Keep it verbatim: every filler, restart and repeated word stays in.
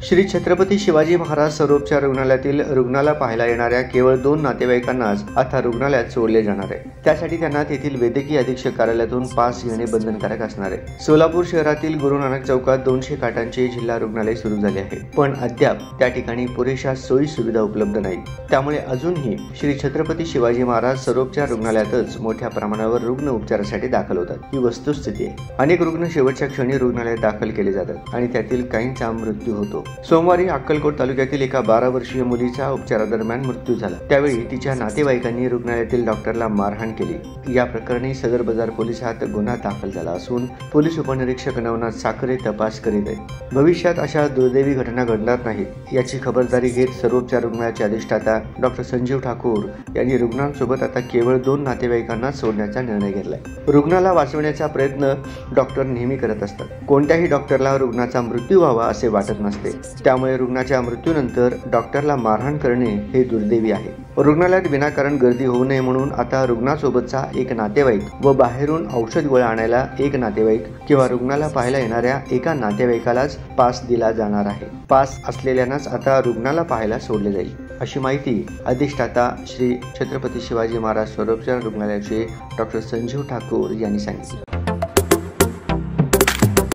श्री छत्रपती शिवाजी महाराज सर्वोपचार रुग्णालयातील रुग्णाला पाहायला येणाऱ्या केवळ दोन नातेवाईकांनाच आता रुग्णालयात सोडले जाणार आहे। त्यासाठी त्यांना तेथील वैद्यकीय अधीक्षक कार्यालयातून पास घेणे बंधनकारक असणार आहे। सोलापूर शहरातील गुरु नानक चौकात दोनशे खाटांचे जिल्हा रुग्णालय सुरू झाले आहे, पण अद्याप त्या ठिकाणी पुरेशा सोयी सुविधा उपलब्ध नाही। त्यामुळे अजूनही श्री छत्रपती शिवाजी महाराज सर्वोपचार रुग्णालयातच मोठ्या प्रमाणावर रुग्ण उपचारासाठी दाखल होतात, ही वस्तुस्थिती आहे। अनेक रुग्ण शेवटच्या क्षणी रुग्णालयात दाखल केले जातात आणि त्यातील काहींचा मृत्यू होतो। सोमवारी अक्कलकोट तालुक्यातील एका बारा वर्षीय मुलीचा उपचारादरम्यान मृत्यू झाला। त्यावेळी तिच्या नातेवाईकांनी रुग्णालयातील डॉक्टरला मारहाण केली। या प्रकरणी सदर बाजार पोलिसात गुन्हा दाखल झाला असून पोलीस उपनिरीक्षक नवनाथ साखरे तपास करीत आहेत। भविष्यात अशा दुर्दैवी घटना घडणार नाहीत याची खबरदारी घेत सर्वोपचार रुग्णालयाचे अधिष्ठाता डॉक्टर संजीव ठाकूर यांनी रुग्णांसोबत आता केवळ दोन नातेवाईकांना सोडण्याचा निर्णय घेतलाय। रुग्णाला वाचवण्याचा प्रयत्न डॉक्टर नेहमी करत असतात। कोणत्याही डॉक्टरला रुग्णाचा मृत्यू व्हावा असे वाटत नसते, त्यामुळे रुग्णाच्या मृत्यूनंतर डॉक्टरला मारहाण करणे हे दुर्दैवी आहे। रुग्णालयात विनाकारण गर्दी होऊ नये म्हणून आता रुग्णासोबतचा एक नातेवाईक व बाहेरून औषध गोळ्या आणायला एक नातेवाईक किंवा रुग्णाला पाहायला येणाऱ्या एका नातेवाईकालाच पास दिला जाणार आहे। पास असलेल्यांनाच आता रुग्णाला पाहायला सोडले जाईल, अशी माहिती अधिष्ठाता श्री छत्रपती शिवाजी महाराज सर्वोपचार रुग्णालयाचे डॉक्टर संजीव ठाकूर यांनी सांगितली।